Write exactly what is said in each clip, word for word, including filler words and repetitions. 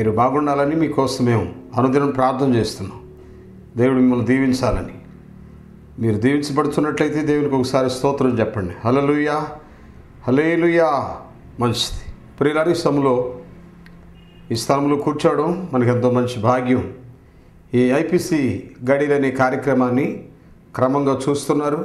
మీరు బాగుండాలని మీకోసం మేము అనుదినం ప్రార్థన చేస్తున్నాం. దేవుడు మిమ్మల్ని దీవించాలని. మీరు దీవించబడుతున్నట్లయితే దేవునికి ఒకసారి స్తోత్రం చెప్పండి. హల్లెలూయా, హల్లెలూయా. మంచిది ప్రియులారా, ఈ సమయంలో ఈ స్థలంలో కూర్చోవడం మనకు ఎంతో మంచి భాగ్యం. ఈ ఐపీసీ గడిలు అనే కార్యక్రమాన్ని క్రమంగా చూస్తున్నారు.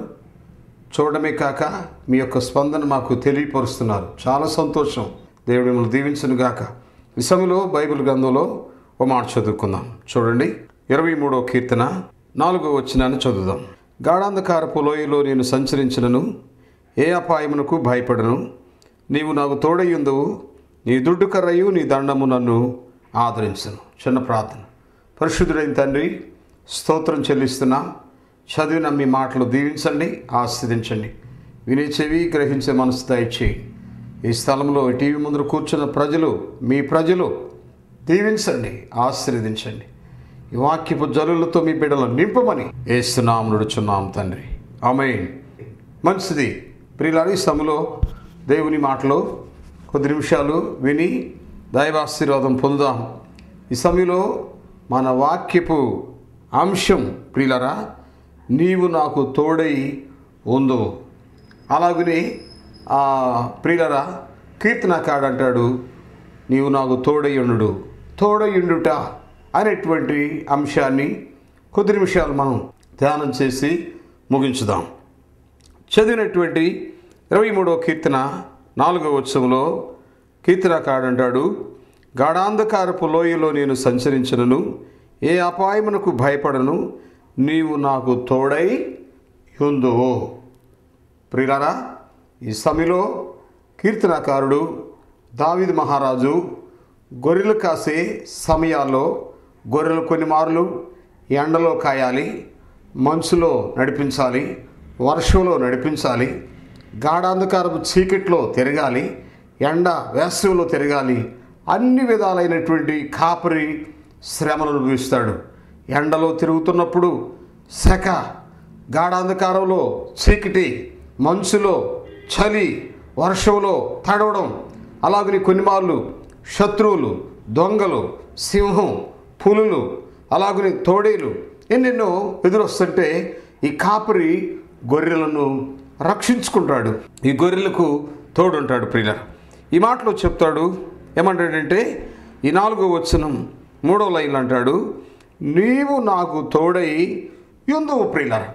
చూడడమే కాక మీ యొక్క స్పందన మాకు తెలియపరుస్తున్నారు. చాలా సంతోషం. దేవుడు మిమ్మల్ని దీవించును గాక. ఈ సమయంలో బైబిల్ గ్రంథంలో ఓ మాట చదువుకుందాం. చూడండి, ఇరవై మూడో కీర్తన నాలుగో వచనాన్ని చదువుదాం. గాఢాంధకారపు లోయలో నేను సంచరించినను ఏ అపాయమునకు భయపడను. నీవు నాకు తోడయ్యుందువు, నీ దుడ్డు కర్రయు నీ దండము నన్ను ఆదరించును. చిన్న ప్రార్థన. పరిశుద్ధుడైన తండ్రి, స్తోత్రం చెల్లిస్తున్నా. చదివిన మీ మాటలు దీవించండి, ఆస్వాదించండి. వినే చెవి, గ్రహించే మనసు దయచేయి. ఈ స్థలంలో టీవీ ముందు కూర్చున్న ప్రజలు, మీ ప్రజలు దీవించండి, ఆశీర్వదించండి. ఈ వాక్యపు జలులతో మీ బిడ్డలను నింపమని యేసునామమున నడుచున్నాం తండ్రి, ఆమేన్. మంచిది ప్రియులారా, ఈ సమయంలో దేవుని మాటలు కొద్ది నిమిషాలు విని దైవాశీర్వాదం పొందుదాం. ఈ సమయంలో మన వాక్యపు అంశం ప్రియులారా, నీవు నాకు తోడై ఉందువు. అలాగనే ఆ ప్రియులారా, కీర్తనకాడు అంటాడు, నీవు నాకు తోడయ్యుండు. తోడయ్యుండుట అనేటువంటి అంశాన్ని కొద్ది నిమిషాలు మనం ధ్యానం చేసి ముగించుదాం. చదివినటువంటి ఇరవై మూడవ కీర్తన నాలుగవ వచనంలో కీర్తనకాడు అంటాడు, గాఢాంధకారపు లోయలో నేను సంచరించినను ఏ అపాయమునకు భయపడను, నీవు నాకు తోడై ఉందువు. ప్రియులారా, ఈ సమయంలో కీర్తనకారుడు దావీదు మహారాజు గొర్రెలు కాసే సమయాల్లో గొర్రెలు కొన్ని మార్లు ఎండలో కాయాలి, మంచులో నడిపించాలి, వర్షంలో నడిపించాలి, గాఢాంధకారపు చీకట్లో తిరగాలి, ఎండ వేసవిలో తిరగాలి. అన్ని విధాలైనటువంటి కాపరి శ్రమను అనుభవిస్తాడు. ఎండలో తిరుగుతున్నప్పుడు సెక, గాఢాంధకారంలో చీకటి, మంచులో చలి, వర్షంలో తడవడం, అలాగని కొన్నిమార్లు శత్రువులు, దొంగలు, సింహం, పులులు, అలాగని తోడేలు ఎన్నెన్నో ఎదురొస్తుంటే ఈ కాపరి గొర్రెలను రక్షించుకుంటాడు. ఈ గొర్రెలకు తోడుంటాడు. ప్రియులారా, ఈ మాటలో చెప్తాడు, ఏమంటాడంటే ఈ నాలుగో వచనం మూడో లైన్లు అంటాడు, నీవు నాకు తోడై యుందువు. ప్రియులారా,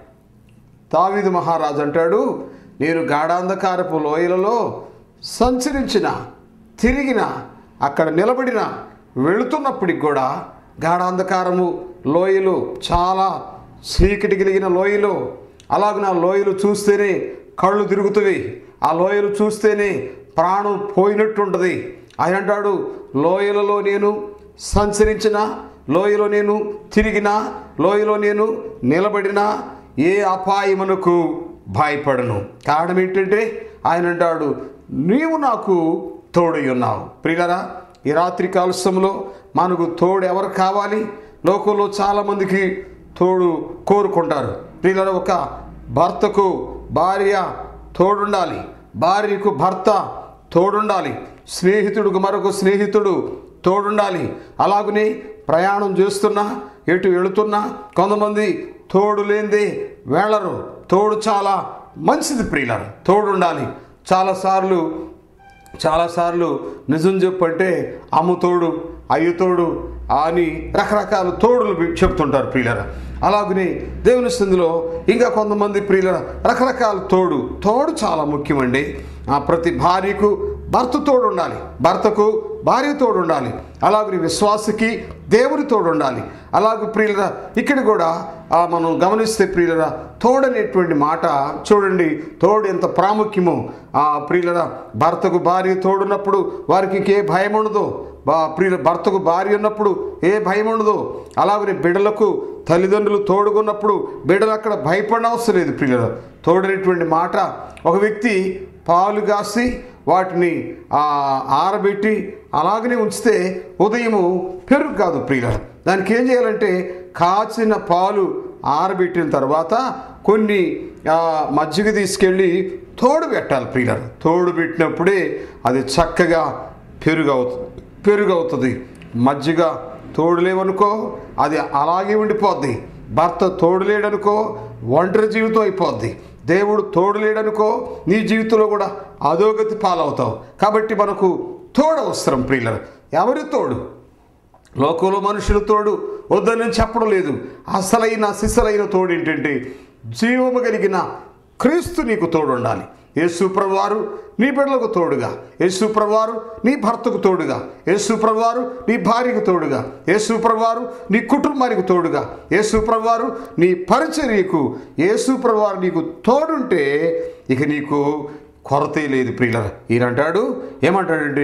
దావీదు మహారాజు అంటాడు, నేను గాఢాంధకారపు లోయలలో సంచరించిన, తిరిగిన, అక్కడ నిలబడిన, వెళుతున్నప్పటికి కూడా గాఢాంధకారము లోయలు, చాలా చీకటి కలిగిన లోయలు, అలాగే నా లోయలు చూస్తేనే కళ్ళు తిరుగుతుంది, ఆ లోయలు చూస్తేనే ప్రాణం పోయినట్టు ఉంటుంది. ఆయన అంటాడు, లోయలలో నేను సంచరించిన, లోయలో నేను తిరిగిన, లోయలో నేను నిలబడిన ఏ అపాయమునకు భయపడను. కారణం ఏంటంటే ఆయన అంటాడు, నీవు నాకు తోడై ఉన్నావు. ప్రియులారా, ఈ రాత్రి కాలశంలో మనకు తోడు ఎవరు కావాలి? లోకంలో చాలామందికి తోడు కోరుకుంటారు. ప్రియులారా, ఒక భర్తకు భార్య తోడుండాలి, భార్యకు భర్త తోడుండాలి, స్నేహితుడికి మరొక స్నేహితుడు తోడుండాలి. అలాగనే ప్రయాణం చేస్తున్నా, ఎటు వెళుతున్నా కొంతమంది తోడు లేనిదే వెళ్ళరు. తోడు చాలా మంచిది ప్రియులారా, తోడు ఉండాలి. చాలాసార్లు చాలాసార్లు నిజం చెప్పంటే అమ్ము తోడు, అయ్య తోడు అని రకరకాల తోడులు చెప్తుంటారు ప్రియులారా. అలాగనే దేవుని సందులో ఇంకా కొంతమంది ప్రియులారా రకరకాల తోడు తోడు చాలా ముఖ్యమండి. ఆ ప్రతి భార్యకు భర్త తోడు ఉండాలి, భర్తకు భార్య తోడు ఉండాలి, అలాగే విశ్వాసకి దేవుని తోడు ఉండాలి. అలాగే ప్రియులరా, ఇక్కడ కూడా మనం గమనిస్తే ప్రియులరా, తోడనేటువంటి మాట చూడండి, తోడు ఎంత ప్రాముఖ్యమో. ఆ ప్రియులరా, భర్తకు భార్య తోడున్నప్పుడు వారికి ఏ భయం ఉండదు. బా ప్రియుల భర్తకు భార్య ఉన్నప్పుడు ఏ భయం ఉండదు. అలాగే బిడ్డలకు తల్లిదండ్రులు తోడుగున్నప్పుడు బిడ్డలు అక్కడ భయపడనవసరం లేదు. ప్రియులరా, తోడనేటువంటి మాట, ఒక వ్యక్తి పాలు కాసి వాటిని ఆరబెట్టి అలాగనే ఉంచితే ఉదయము పెరుగు కాదు ప్రియులారా. దానికి ఏం చేయాలంటే కాచిన పాలు ఆరబెట్టిన తర్వాత కొన్ని మజ్జిగ తీసుకెళ్ళి తోడు పెట్టాలి ప్రియులారా. తోడు పెట్టినప్పుడే అది చక్కగా పెరుగు అవుతుంది పెరుగు అవుతుంది మజ్జిగ తోడులేవనుకో అది అలాగే ఉండిపోద్ది. భర్త తోడులేడనుకో ఒంటరి జీవితం అయిపోద్ది. దేవుడు తోడులేడనుకో నీ జీవితంలో కూడా అధోగతి పాలవుతావు. కాబట్టి మనకు తోడు అవసరం ప్రియులారా. ఎవరి తోడు? లోకంలో మనుషుల తోడు వద్దని చెప్పడం లేదు. అసలైన సిసలైన తోడు ఏంటంటే జీవము కలిగిన క్రీస్తు నీకు తోడు ఉండాలి. యేసు ప్రభువారు నీ బిడ్డలకు తోడుగా, యేసు ప్రభువారు నీ భర్తకు తోడుగా, యేసు ప్రభువారు నీ భార్యకు తోడుగా, యేసు ప్రభువారు నీ కుటుంబానికి తోడుగా, యేసు ప్రభువారు నీ పరిచర్యకు, యేసు ప్రభువారు నీకు తోడుంటే ఇక నీకు కొరతే లేదు ప్రియులారా. ఈయనంటాడు, ఏమంటాడంటే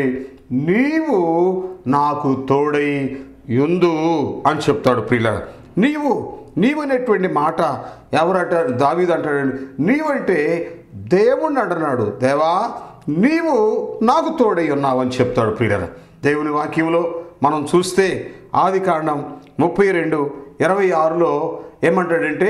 నీవు నాకు తోడై యుందు అని చెప్తాడు ప్రియులారా. నీవు నీవు అనేటువంటి మాట ఎవరంటారు? దావీదు అంటాడండి. నీవంటే దేవుణ్ణి అంటున్నాడు. దేవా నీవు నాకు తోడై ఉన్నావు అని చెప్తాడు ప్రియులారా. దేవుని వాక్యంలో మనం చూస్తే ఆది కాండం ముప్పై రెండు ఇరవై ఆరులో ఏమంటాడంటే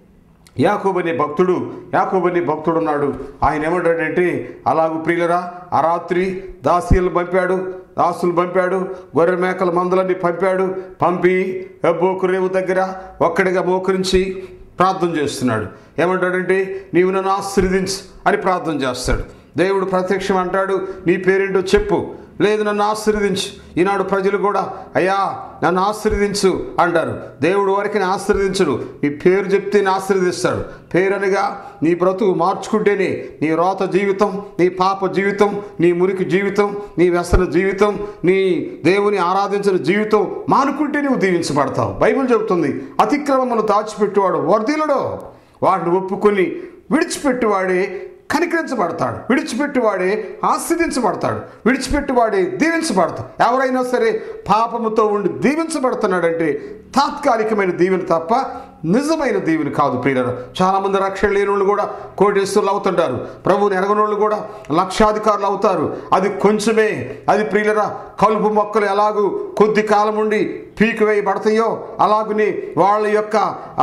యాకోబు అనే భక్తుడు యాకోబు అనే భక్తుడు ఉన్నాడు. ఆయన ఏమంటాడంటే అలాగూ ప్రియులరా ఆ రాత్రి దాసీలు పంపాడు దాసులు పంపాడు గొర్రె మేకల మందులన్నీ పంపాడు. పంపి ఎబ్బోకు రేవు దగ్గర ఒక్కడిగా మోకరించి ప్రార్థన చేస్తున్నాడు. ఏమంటాడంటే నీవు నన్ను ఆశీర్వదించు అని ప్రార్థన చేస్తాడు. దేవుడు ప్రత్యక్షం అంటాడు, నీ పేరేంటో చెప్పు. లేదు నన్ను ఆశీర్వదించు. ఈనాడు ప్రజలు కూడా అయ్యా నన్ను ఆశీర్వదించు అంటారు. దేవుడు వారికి ఆశీర్వదించడు. నీ పేరు చెప్తే ఆశీర్వదిస్తాడు. పేరు అనగా నీ బ్రతుకు మార్చుకుంటేనే నీ రోత జీవితం, నీ పాప జీవితం, నీ మురికి జీవితం, నీ వ్యసన జీవితం, నీ దేవుని ఆరాధించిన జీవితం మానుకుంటే నువ్వు దీవించబడతావు. బైబిల్ చెబుతుంది, అతిక్రమమును దాచిపెట్టువాడు వర్ధిల్లుడు, వాటిని ఒప్పుకొని విడిచిపెట్టువాడే కనికరించబడతాడు, విడిచిపెట్టువాడే ఆశీర్వదించబడతాడు, విడిచిపెట్టువాడే దీవించబడతాడు. ఎవరైనా సరే పాపముతో ఉండి దీవించబడుతున్నాడంటే తాత్కాలికమైన దీవెన తప్ప నిజమైన దీవెన కాదు ప్రియులారా. చాలామంది రక్షణ లేని వాళ్ళు కూడా కోటేశ్వరులు అవుతుంటారు. ప్రభువుని ఎరగని వాళ్ళు కూడా లక్షాధికారులు అవుతారు. అది కొంచెమే. అది ప్రియులారా కలుపు మొక్కలు ఎలాగూ కొద్ది కాలం ఉండి పీకి వేయబడతాయో అలాగనే వాళ్ళ యొక్క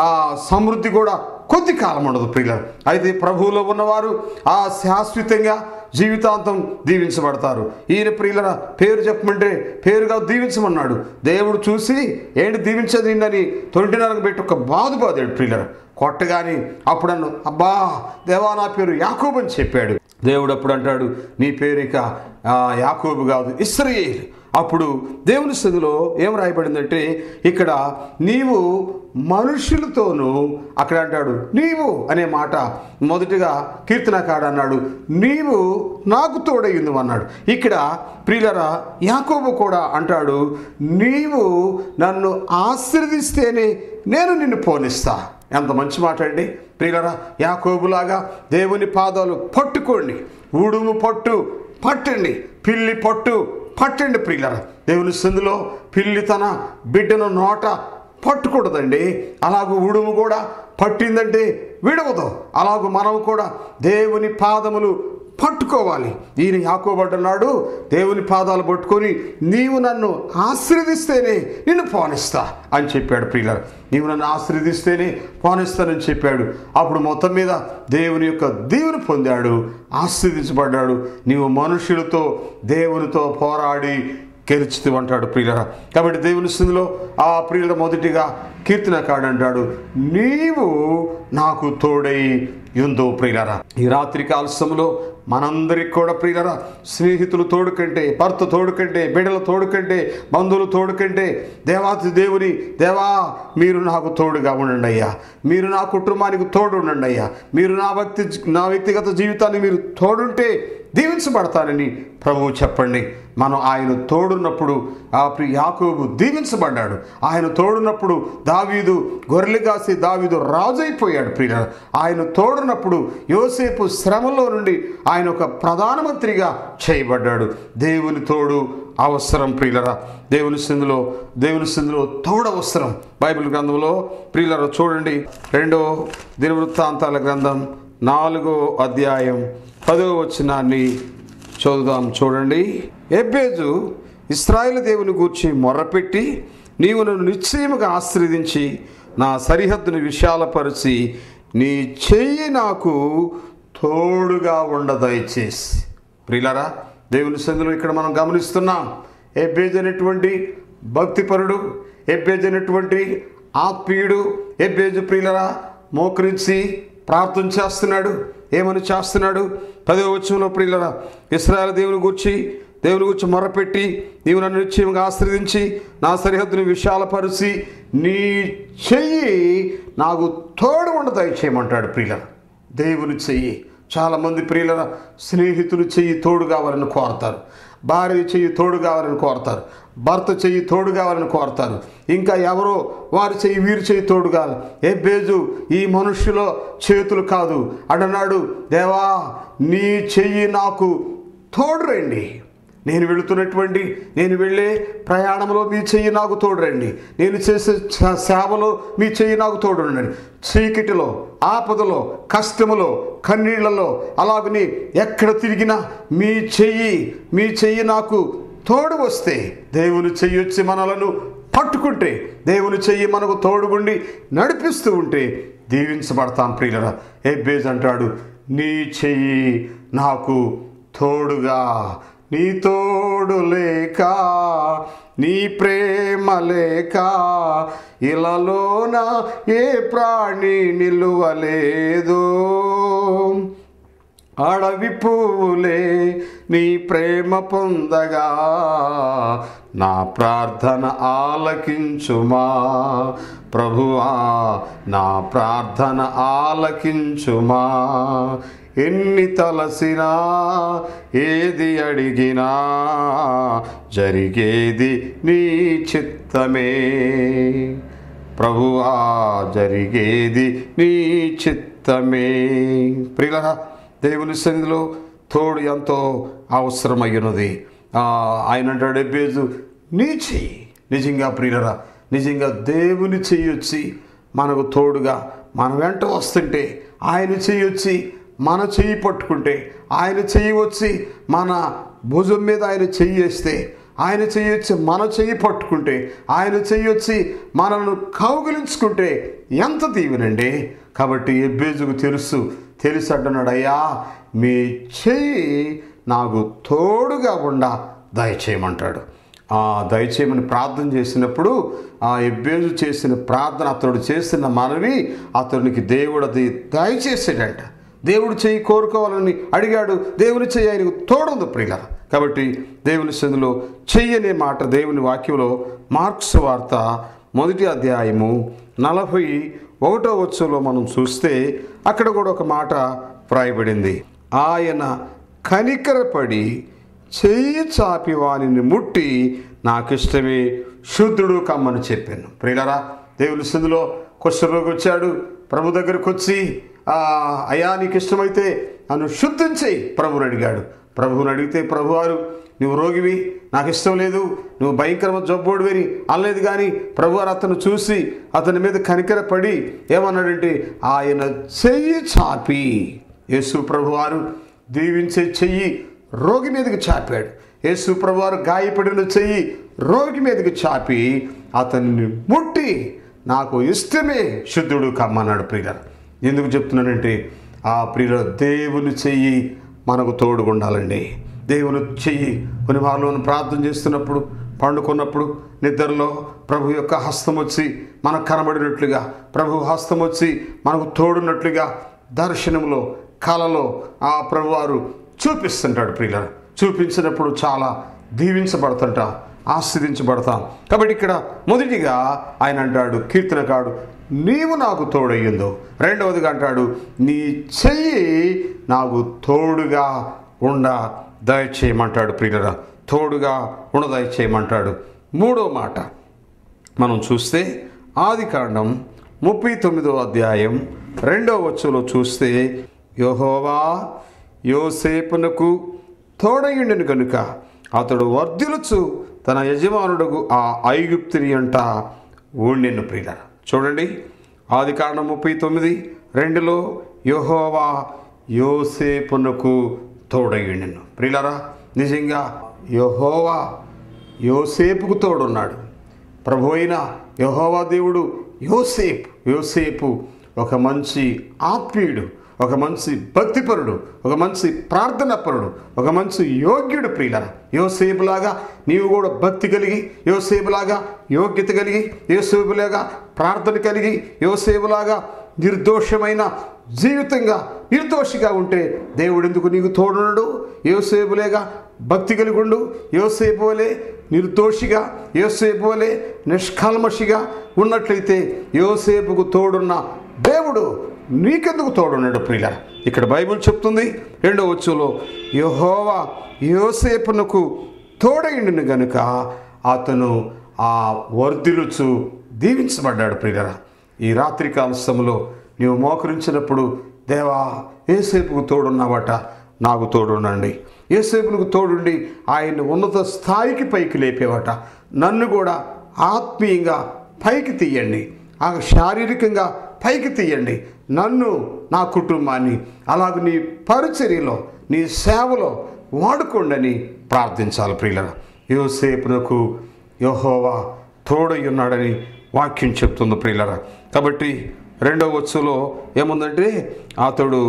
సమృద్ధి కూడా కొద్ది కాలం ఉండదు ప్రియులారా. అయితే ప్రభువులో ఉన్నవారు ఆ శాశ్వతంగా జీవితాంతం దీవించబడతారు. ఈయన ప్రియులరా పేరు చెప్పమంటే పేరుగా దీవించమన్నాడు. దేవుడు చూసి ఏంటి దీవించదు నిన్నని తొంటినరకు పెట్టి ఒక బాధ బాదాడు ప్రియులరా. కొట్టగాని అప్పుడు అన్ను అబ్బా దేవా నా పేరు యాకోబు అని చెప్పాడు. దేవుడు అప్పుడు అంటాడు నీ పేరు ఇక యాకోబు కాదు ఇశ్రాయేలు. అప్పుడు దేవుని సన్నిధిలో ఏం రాయబడిందంటే ఇక్కడ నీవు మనుషులతోనూ, అక్కడ అంటాడు నీవు అనే మాట మొదటిగా కీర్తనకాడు అన్నాడు నీవు నాకు తోడయ్యింది అన్నాడు. ఇక్కడ ప్రియులరా యాకోబు కూడా అంటాడు నీవు నన్ను ఆశీర్వదిస్తేనే నేను నిన్ను పోనిస్తా. ఎంత మంచి మాట అండి ప్రియులరా. యాకోబులాగా దేవుని పాదాలు పట్టుకోండి, ఉడుము పట్టు పట్టండి, పిల్లి పట్టు పట్టండి ప్రియులరా. దేవుని సందులో పిల్లి తన బిడ్డను నోట పట్టుకూడదండి. అలాగూ ఉడుము కూడా పట్టిందంటే విడవదు. అలాగూ మనం కూడా దేవుని పాదములు పట్టుకోవాలి. ఈయన యాకోబు అంటున్నాడు దేవుని పాదాలు పట్టుకొని నీవు నన్ను ఆశీర్వదిస్తేనే నిన్ను పోనిస్తా అని చెప్పాడు ప్రియులారా. నీవు నన్ను ఆశీర్వదిస్తేనే పోనిస్తానని చెప్పాడు. అప్పుడు మొత్తం మీద దేవుని యొక్క దీవెన పొందాడు, ఆశీర్వదించబడ్డాడు. నీవు మనుషులతో దేవునితో పోరాడి గెలుచుతూ అంటాడు ప్రియులరా. కాబట్టి దేవుని స్థితిలో ఆ ప్రియుల మొదటిగా కీర్తనకాడు అంటాడు నీవు నాకు తోడై యుందో ప్రియులరా. ఈ రాత్రి కాలశంలో మనందరికి కూడా ప్రియులరా స్నేహితులు తోడుకంటే, భర్త తోడుకంటే, బిడ్డల తోడుకంటే, బంధువులు తోడుకంటే దేవాతి దేవుని దేవా మీరు నాకు తోడుగా ఉండండి అయ్యా, మీరు నా కుటుంబానికి తోడు ఉండండి అయ్యా, మీరు నా వ్యక్తి నా వ్యక్తిగత జీవితాన్ని మీరు తోడుంటే దీవించబడతానని ప్రభువు చెప్పండి. మనం ఆయన తోడున్నప్పుడు ఆ ప్రియ యాకోబు దీవించబడ్డాడు. ఆయన తోడున్నప్పుడు దావీదు గొర్రెలు కాసి దావీదు రాజు అయిపోయాడు ప్రియుల. ఆయన తోడున్నప్పుడు యోసేపు శ్రమలో నుండి ఆయన ఒక ప్రధానమంత్రిగా చేయబడ్డాడు. దేవుని తోడు అవసరం ప్రియులరా. దేవుని సిందులో దేవుని సిందులో తోడు అవసరం. బైబిల్ గ్రంథంలో ప్రియులరా చూడండి, రెండో దినవృత్తాంతాల గ్రంథం నాలుగో అధ్యాయం పదో వచనాన్ని చదువుదాం చూడండి. ఎబ్బేజు ఇశ్రాయేలు దేవుని గూర్చి మొర్రపెట్టి నీవు నన్ను నిశ్చయముగా ఆశీర్వదించి నా సరిహద్దును విశాలపరిచి నీ చెయ్యి నాకు తోడుగా ఉండ దయచేసి. ప్రియులారా దేవుని సందులో ఇక్కడ మనం గమనిస్తున్నాం ఎబ్బేజు అనేటువంటి భక్తిపరుడు ఎబ్బేజు అనేటువంటి ఆత్మీయుడు ఎబ్బేజు ప్రియులరా మోకరించి ప్రార్థన చేస్తున్నాడు. ఏమని చేస్తున్నాడు? పదవ వచనంలో ప్రియులరా, ఇశ్రాయేలు దేవుని గూర్చి దేవుని గురించి మొరపెట్టి, నీవు నన్ను నిశ్చయంగా ఆశ్రదించి నా సరిహద్దుని విశాలపరిచి నీ చెయ్యి నాకు తోడు ఉండ దయచేయమంటాడు. ప్రియులరా దేవుని చెయ్యి. చాలామంది ప్రియులరా స్నేహితులు చెయ్యి తోడు కావాలని కోరతారు, భార్య చెయ్యి తోడు కావాలని కోరతారు, భర్త చెయ్యి తోడు కావాలని కోరతారు, ఇంకా ఎవరో వారి చెయ్యి వీరి చెయ్యి తోడు కావాలి. ఎబ్బేజు ఈ మనుష్యులో చేతులు కాదు అడన్నాడు, దేవా నీ చెయ్యి నాకు తోడు రండి. నేను వెళుతున్నటువంటి నేను వెళ్ళే ప్రయాణంలో మీ చెయ్యి నాకు తోడురండి. నేను చేసే సేవలో మీ చెయ్యి నాకు తోడుండండి. చీకటిలో, ఆపదలో, కష్టములో, కన్నీళ్లలో, అలాగని ఎక్కడ తిరిగినా మీ చెయ్యి మీ చెయ్యి నాకు తోడు వస్తే, దేవుని చెయ్యి వచ్చి మనలను పట్టుకుంటే, దేవుని చెయ్యి మనకు తోడుగుండి నడిపిస్తూ ఉంటే దీవించబడతాం. ప్రియులరా ఎబ్బేజు అంటాడు, నీ చెయ్యి నాకు తోడుగా, నీ తోడు లేక, నీ ప్రేమ లేక ఇలాలోన ఏ ప్రాణి నిలువలేదు. అడవి పువ్వులే నీ ప్రేమ పొందగా నా ప్రార్థన ఆలకించుమా ప్రభువా, నా ప్రార్థన ఆలకించుమా. ఎన్ని తలసినా ఏది అడిగినా జరిగేది నీ చిత్తమే ప్రభువా, జరిగేది నీ చిత్తమే. ప్రియులరా దేవుని సన్నిధిలో తోడు ఎంతో అవసరమయ్యున్నది. ఆయన అంటాడు, ఎబ్బేజు నీ చెయ్యి. నిజంగా ప్రియులరా నిజంగా దేవుని చెయ్యి వచ్చి మనకు తోడుగా మన వెంట వస్తుంటే, ఆయన చెయ్యి వచ్చి మన చెయ్యి పట్టుకుంటే, ఆయన చెయ్యి వచ్చి మన భుజం మీద ఆయన చెయ్యి వేస్తే, ఆయన చెయ్యి వచ్చి మన చెయ్యి పట్టుకుంటే, ఆయన చెయ్యి వచ్చి మనల్ని కౌగిలించుకుంటే ఎంత దీవెనండి. కాబట్టి ఎబ్బేజుకు తెలుసు తెలిసి అంటున్నాడు, అయ్యా మీ చెయ్యి నాకు తోడుగా ఉండా దయచేయమంటాడు. ఆ దయచేయమని ప్రార్థన చేసినప్పుడు ఆ ఎబ్బేజు చేసిన ప్రార్థన, అతడు చేసిన మనవి అతనికి దేవుడు అది దయచేసాడంట. దేవుడు చెయ్యి కోరుకోవాలని అడిగాడు, దేవుని చెయ్యి ఆయనకు తోడుంది ప్రియుల. కాబట్టి దేవుని సందులో చెయ్యి అనే మాట దేవుని వాక్యంలో మార్క్స్ వార్త మొదటి అధ్యాయము నలభై ఒకటో వచనంలో మనం చూస్తే అక్కడ కూడా ఒక మాట వ్రాయబడింది. ఆయన కనికరపడి చెయ్యి చాపి వానిని ముట్టి నాకిష్టమే శుద్ధుడు కమ్మని చెప్పాను. ప్రియులరా దేవుని సందులో కుష్ఠరోగి వచ్చాడు, ప్రభు దగ్గరకు వచ్చి అయ్యా నీకు ఇష్టమైతే నన్ను శుద్ధించేయి ప్రభుని అడిగాడు. ప్రభువుని అడిగితే ప్రభువారు నువ్వు రోగివి, నాకు ఇష్టం లేదు, నువ్వు భయంకరమైన జబ్బోడువేని అనలేదు. కానీ ప్రభువారు అతను చూసి అతని మీద కనికరపడి ఏమన్నాడంటే ఆయన చెయ్యి చాపి, యేసు ప్రభువారు దీవించే చెయ్యి రోగి మీదకి చాపాడు. యేసు ప్రభువారు గాయపడిన చెయ్యి రోగి మీదకి చాపి అతన్ని ముట్టి నాకు ఇష్టమే శుద్ధుడు కమ్మన్నాడు. ప్రియుల ఎందుకు చెప్తున్నానంటే ఆ ప్రియుల దేవుని చెయ్యి మనకు తోడుగా ఉండాలండి. దేవుని చెయ్యి కొన్ని వారిలో ప్రార్థన చేస్తున్నప్పుడు, పండుకున్నప్పుడు, నిద్రలో ప్రభు యొక్క హస్తం వచ్చి మనకు కనబడినట్లుగా, ప్రభు హస్తం వచ్చి మనకు తోడున్నట్లుగా దర్శనంలో కలలో ఆ ప్రభువారు చూపిస్తుంటాడు. ప్రియుల చూపించినప్పుడు చాలా దీవించబడుతుంటాం, ఆస్వాదించబడతాం. కాబట్టి ఇక్కడ మొదటిగా ఆయన అంటాడు కీర్తనకాడు, నీవు నాకు తోడయ్యిందో. రెండవదిగా అంటాడు నీ చెయ్యి నాకు తోడుగా ఉండ దయచేయమంటాడు. ప్రియులరా తోడుగా ఉండ దయచేయమంటాడు. మూడో మాట మనం చూస్తే ఆదికాండం ముప్పై తొమ్మిదో అధ్యాయం రెండవ వచనంలో చూస్తే, యెహోవా యోసేపునకు తోడయుండెను కనుక అతడు వర్ధిల్లుచు తన యజమానుడుకు ఆ ఐగుప్తుని అంట ఉండెను. ప్రియులరా చూడండి ఆదికాండం ముప్పై తొమ్మిది రెండులో యెహోవా యోసేపునకు తోడయుండెను. ప్రియులరా నిజంగా యెహోవా యోసేపుకు తోడున్నాడు. ప్రభు అయిన యెహోవా దేవుడు యోసేపు యోసేపు ఒక మంచి ఆత్మీయుడు, ఒక మంచి భక్తిపరుడు, ఒక మంచి ప్రార్థనాపరుడు, ఒక మంచి యోగ్యుడు ప్రియులరా. యోసేపులాగా నీవు కూడా భక్తి కలిగి, యోసేపులాగా యోగ్యత కలిగి, యోసేపులాగా ప్రార్థన కలిగి, యోసేపులాగా నిర్దోషమైన జీవితంగా నిర్దోషిగా ఉంటే దేవుడు ఎందుకు నీకు తోడున్నాడు? యోసేపులేగా భక్తి కలిగి ఉండు, యోసేపు వలె నిర్దోషిగా, యోసేపు వలె నిష్కల్మషిగా ఉన్నట్లయితే యోసేపుకు తోడున్న దేవుడు నీకెందుకు తోడున్నాడు ప్రియులారా. ఇక్కడ బైబిల్ చెప్తుంది రెండో వచనంలో, యెహోవా యోసేపునకు తోడైండును గనుక అతను ఆ వర్ధిల్లుచు దీవించబడ్డాడు ప్రియులారా. ఈ రాత్రికాల సమయంలో నీవు మోకరించినప్పుడు, దేవా యోసేపుకు తోడున్నావట, నాకు తోడుండండి. యోసేపునకు తోడుండి ఆయన ఉన్నత స్థాయికి పైకి లేపేవట, నన్ను కూడా ఆత్మీయంగా పైకి తీయండి, ఆ శారీరకంగా పైకి తీయండి, నన్ను నా కుటుంబాన్ని అలాగే నీ పరిచర్యలో నీ సేవలో వాడుకోండి ప్రార్థించాలి ప్రియులారా. యోసేపునకు యెహోవా తోడై ఉన్నాడని వాక్యం చెప్తుంది ప్రియులారా. కాబట్టి రెండవ వచనంలో ఏముందంటే, అతడు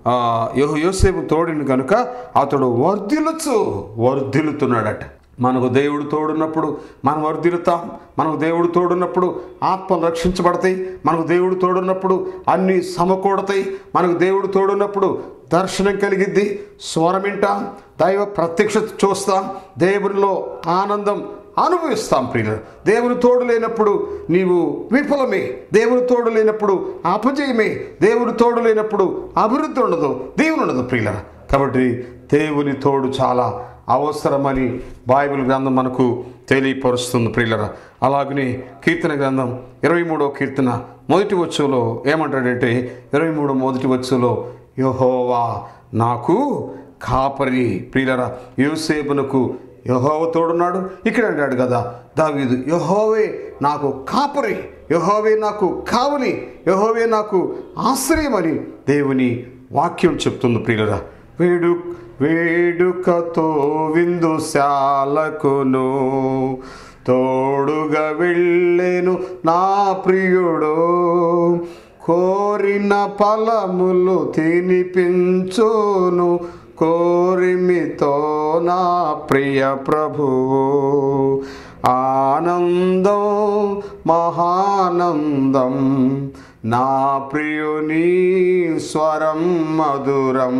యెహో యోసేపు తోడిని కనుక అతడు వర్ధిల్లుచు వర్ధిల్లుతున్నాడట. మనకు దేవుడు తోడున్నప్పుడు మనం వర్ధిల్లుతాం. మనకు దేవుడు తోడున్నప్పుడు ఆత్మలు రక్షించబడతాయి. మనకు దేవుడు తోడున్నప్పుడు అన్నీ సమకూడతాయి. మనకు దేవుడు తోడున్నప్పుడు దర్శనం కలిగిద్ది, స్వరం వింటాం, దైవ ప్రత్యక్షత చూస్తాం, దేవునిలో ఆనందం అనుభవిస్తాం ప్రియులారా. దేవుని తోడు లేనప్పుడు నీవు విఫలమే, దేవుని తోడు లేనప్పుడు అపజయమే, దేవుని తోడు లేనప్పుడు అభివృద్ధి ఉండదు, దేవుని ఉండదు ప్రియులారా. కాబట్టి దేవుని తోడు చాలా అవసరమని బైబిల్ గ్రంథం మనకు తెలియపరుస్తుంది ప్రియులారా. అలాగనే కీర్తన గ్రంథం ఇరవై మూడో కీర్తన మొదటి వచనంలో ఏమంటాడంటే, ఇరవై మూడో మొదటి వచనంలో, యెహోవా నాకు కాపరి. ప్రియులారా, యోసేపునకు యెహోవా తోడున్నాడు. ఇక్కడ అంటాడు కదా దావీదు, యెహోవే నాకు కాపరి, యెహోవే నాకు కావలి, యెహోవే నాకు ఆశ్రయమని దేవుని వాక్యం చెప్తుంది ప్రియులారా. వేడు వేడుకతో విందుశాలకును తోడుగా వెళ్ళెను నా ప్రియుడు, కోరిన ఫలములు తినిపించును కోరిమితో నా ప్రియ ప్రభువు. ఆనందం మహానందం నా ప్రియుని స్వరం మధురం,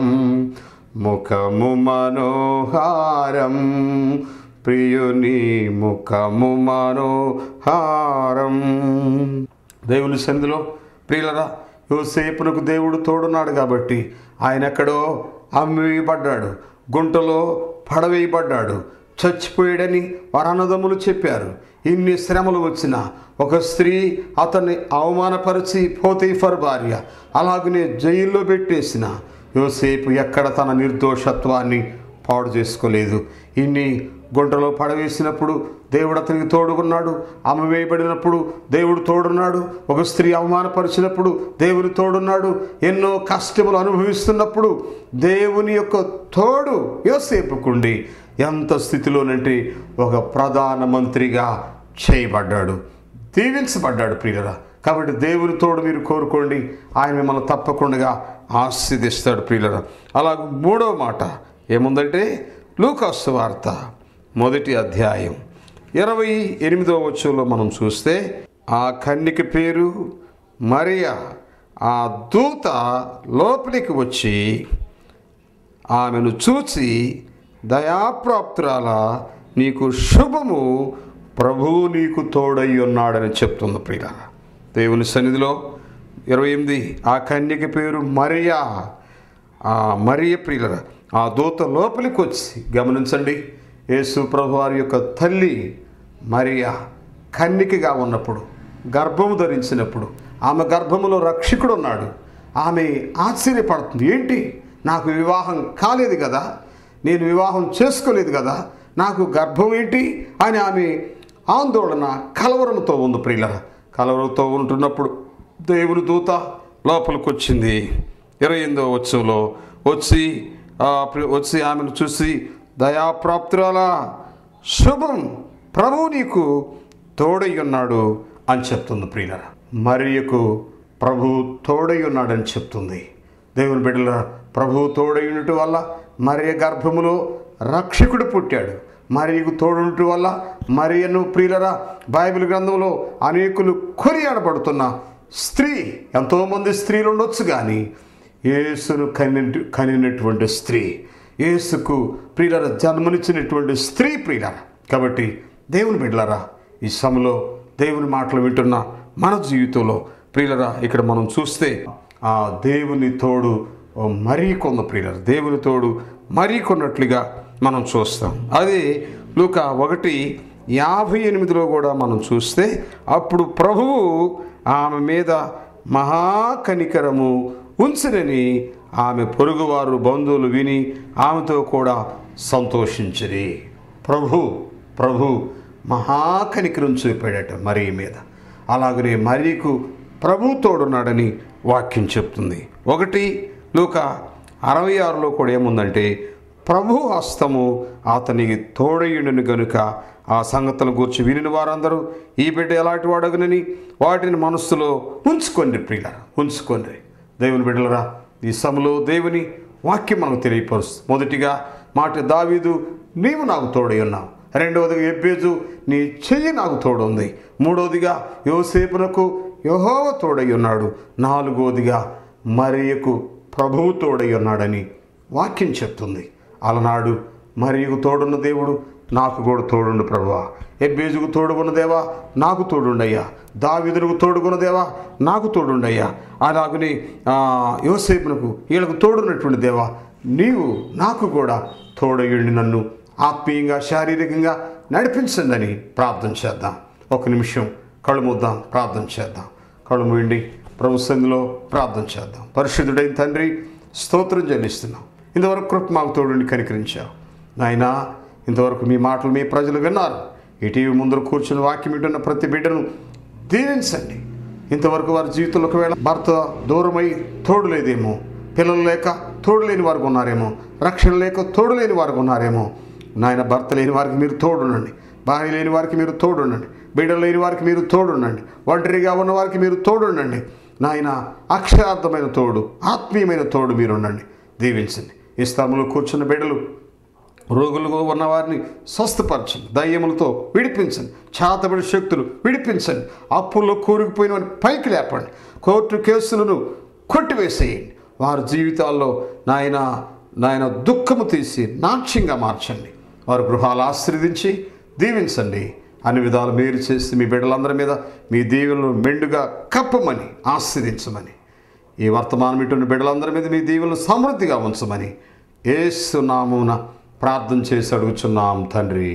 ముఖము మనోహారం ప్రియుని ముఖము మనోహారం. దేవుని సన్నిధిలో ప్రియులరా, యోసేపునకు దేవుడు తోడున్నాడు కాబట్టి ఆయన ఎక్కడో అమ్మివేయబడ్డాడు, గుంటలో పడవేయబడ్డాడు, చచ్చిపోయాడని వారు అన్నదమ్ములు చెప్పారు. ఇన్ని శ్రమలు వచ్చినా ఒక స్త్రీ అతన్ని అవమానపరిచి పోతీఫర్ భార్య అలాగనే జైల్లో పెట్టేసిన యోసేపు ఎక్కడ తన నిర్దోషత్వాన్ని పాడు చేసుకోలేదు. ఇన్ని గుంటలో పడవేసినప్పుడు దేవుడు అతనికి తోడుకున్నాడు, అమ్మవేయబడినప్పుడు దేవుడు తోడున్నాడు, ఒక స్త్రీ అవమానపరిచినప్పుడు దేవుని తోడున్నాడు, ఎన్నో కష్టములు అనుభవిస్తున్నప్పుడు దేవుని యొక్క తోడు యోసేపుకుండి ఎంత స్థితిలోనంటే ఒక ప్రధానమంత్రిగా చేయబడ్డాడు, దీవించబడ్డాడు ప్రియులరా. కాబట్టి దేవుని తోడు మీరు కోరుకోండి, ఆయన మిమ్మల్ని తప్పకుండా ఆశీర్వదిస్తాడు ప్రియులరా. అలాగే మూడవ మాట ఏముందంటే, లూకాసు వార్త మొదటి అధ్యాయం ఇరవై ఎనిమిదవ వచనంలో మనం చూస్తే, ఆ కన్యక పేరు మరియా. ఆ దూత లోపలికి వచ్చి ఆమెను చూచి, దయాప్రాప్తురాల నీకు శుభము, ప్రభువు నీకు తోడై ఉన్నాడని చెప్తుంది ప్రియులారా. దేవుని సన్నిధిలో ఇరవై ఎనిమిది ఆ కన్యక పేరు మరియా. ఆ మరియ ప్రియులరా, ఆ దూత లోపలికి వచ్చి, గమనించండి, యేసు ప్రభు వారి యొక్క తల్లి మరియా కన్యకగా ఉన్నప్పుడు, గర్భము ధరించినప్పుడు, ఆమె గర్భములో రక్షకుడు ఉన్నాడు. ఆమె ఆశ్చర్యపడుతుంది, ఏంటి నాకు వివాహం కాలేదు కదా, నేను వివాహం చేసుకోలేదు కదా, నాకు గర్భం ఏంటి అని ఆమె ఆందోళన కలవరంతో ఉంది ప్రియులరా. కలవరంతో ఉంటున్నప్పుడు దేవుని దూత లోపలికి వచ్చింది. ఇరవై ఎనిమిదవ వచనంలో వచ్చి వచ్చి ఆమెను చూసి, దయాప్రాప్తురాలా శుభం, ప్రభువు నీకు తోడై ఉన్నాడు అని చెప్తుంది ప్రియులరా. మరియకు ప్రభు తోడై ఉన్నాడని చెప్తుంది. దేవుని బిడ్డల ప్రభువు తోడైనటు వల్ల మరియ గర్భములో రక్షకుడు పుట్టాడు. మరియకు తోడుంటు వల్ల మరియను ప్రియులరా బైబిల్ గ్రంథంలో అనేకులు కొనియాడబడుతున్న స్త్రీ. ఎంతోమంది స్త్రీలు ఉండొచ్చు కానీ యేసును కని కనినటువంటి స్త్రీ, యేసుకు ప్రియులర జన్మనిచ్చినటువంటి స్త్రీ ప్రియులర. కాబట్టి దేవుని బిడ్డలరా ఈ సమయంలో దేవుని మాటలు వింటున్న మన జీవితంలో ప్రియులరా ఇక్కడ మనం చూస్తే ఆ దేవుని తోడు మరీ కొంద ప్రియులర, దేవుని తోడు మరీ కొన్నట్లుగా మనం చూస్తాం. అది లూకా ఒకటి యాభై ఎనిమిదిలో కూడా మనం చూస్తే అప్పుడు ప్రభువు ఆమె మీద మహాకనికరము ఉంచునని ఆమె పొరుగువారు బంధువులు విని ఆమెతో కూడా సంతోషించిరి. ప్రభు ప్రభు మహాకనికరం చూపాడట మరీ మీద. అలాగనే మరీకు ప్రభు తోడున్నాడని వాక్యం చెప్తుంది. ఒకటి లూకా అరవై ఆరులో కూడా ఏముందంటే ప్రభు హస్తము అతనికి తోడయుండును గనుక ఆ సంగతుల గురించి వినిన వారందరూ ఈ బిడ్డ ఎలాంటి వాడగనని వాటిని మనస్సులో ఉంచుకోండి ప్రియుల, ఉంచుకోండి. దేవుని బిడ్డలరా ఈ సమయంలో దేవుని వాక్యం మనకు తెలియపరుస్తుంది. మొదటిగా మాట దావీదు నీవు నాకు తోడై ఉన్నావు. రెండవదిగా ఎబ్బేజు నీ చెయ్యి నాకు తోడుంది. మూడవదిగా యోసేపునకు యెహోవా తోడై ఉన్నాడు. నాలుగవదిగా మరియకు ప్రభువు తోడై ఉన్నాడని వాక్యం చెప్తుంది. అలనాడు మరియకు తోడున్న దేవుడు నాకు కూడా తోడుండు ప్రభువా. ఎబ్బేజుకు తోడుకున్న దేవా నాకు తోడుండయ్యా. దావీదునకు తోడుకున్న దేవా నాకు తోడుండయ్యా. అలాగని యోసేపునకు వీళ్ళకు తోడున్నటువంటి దేవా నీవు నాకు కూడా తోడయుండి నన్ను ఆత్మీయంగా శారీరకంగా నడిపించండి ప్రార్థన చేద్దాం. ఒక నిమిషం కళ్ళు మూద్దాం, ప్రార్థన చేద్దాం. కళ్ళు మూయండి, ప్రభు సన్నిధిలో ప్రార్థన చేద్దాం. పరిశుద్ధుడైన తండ్రి స్తోత్రం చెల్లిస్తున్నాం. ఇంతవరకు కృప మాకు తోడుని కనికరించావు నాయనా. ఇంతవరకు మీ మాటలు మీ ప్రజలు విన్నారు. ఈ టీవీ ముందర కూర్చుని వాక్యం వింటున్న ప్రతి బిడ్డను దీవించండి. ఇంతవరకు వారి జీవితంలో ఒకవేళ భర్త దూరమై తోడు లేదేమో, పిల్లలు లేక తోడు లేని వారికి ఉన్నారేమో, రక్షణ లేక తోడు లేని వారికి ఉన్నారేమో నాయన. భర్త లేని వారికి మీరు తోడుండండి, భార్య లేని వారికి మీరు తోడుండండి, బిడ్డలు లేని వారికి మీరు తోడుండండి, ఒంటరిగా ఉన్న వారికి మీరు తోడుండండి నాయన. అక్షరార్థమైన తోడు, ఆత్మీయమైన తోడు మీరు ఉండండి, దీవించండి. ఈ స్థలంలో కూర్చున్న బిడ్డలు రోగులుగా ఉన్న వారిని స్వస్థపరచండి, దయ్యములతో విడిపించండి, చేతబడి శక్తులు విడిపించండి, అప్పుల్లో కూరుకుపోయిన వారిని పైకి లేపండి, కోర్టు కేసులను కొట్టివేసేయండి. వారి జీవితాల్లో నాయన నాయన దుఃఖము తీసి నాట్యంగా మార్చండి. వారి గృహాలు ఆశీర్వదించి దీవించండి. అన్ని విధాలు మేలు చేసి మీ బిడ్డలందరి మీద మీ దీవెనలను మెండుగా కప్పమని ఆశీర్వదించమని, ఈ వర్తమానం ఇటున్న బిడ్డలందరి మీద మీ దీవెనలు సమృద్ధిగా ఉంచమని యేసు నామమున ప్రార్థన చేసి అడుగుచున్నాం తండ్రి.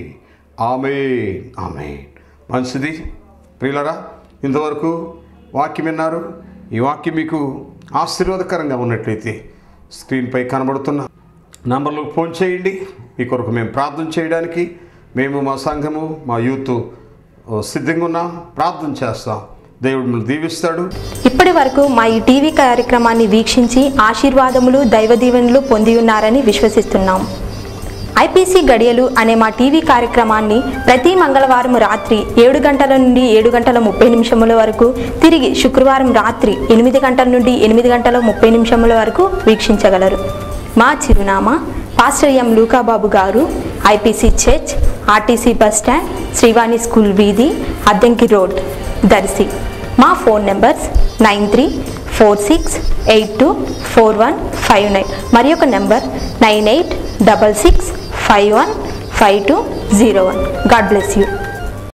ఆమేన్, ఆమేన్. మంచిది ప్రియులరా, ఇంతవరకు వాక్యం విన్నారు. ఈ వాక్యం మీకు ఆశీర్వాదకరంగా ఉన్నట్లయితే స్క్రీన్పై కనబడుతున్న నంబర్లకు ఫోన్ చేయండి. మీ కొరకు మేము ప్రార్థన చేయడానికి మేము మా సంఘము మా యూత్ సిద్ధంగా ఉన్నాం, ప్రార్థన చేస్తాం. దేవుడు మిమ్మల్ని దీవిస్తాడు. ఇప్పటి వరకు మా ఈ టీవీ కార్యక్రమాన్ని వీక్షించి ఆశీర్వాదములు దైవ దీవెనలు పొంది ఉన్నారని విశ్వసిస్తున్నాం. ఐపీసీ గడియలు అనే మా టీవీ కార్యక్రమాన్ని ప్రతి మంగళవారం రాత్రి ఏడు గంటల నుండి ఏడు గంటల ముప్పై నిమిషముల వరకు, తిరిగి శుక్రవారం రాత్రి ఎనిమిది గంటల నుండి ఎనిమిది గంటల ముప్పై నిమిషముల వరకు వీక్షించగలరు. మా చిరునామా పాస్టర్ ఎం లూకాబాబు గారు, IPC church, RTC bus stand, Srivani school వీధి, అద్దంకి రోడ్, దర్శి. మా phone numbers nine three four six eight two four one five nine, మరి ఒక number nine eight double six five one five two zero one. God bless you.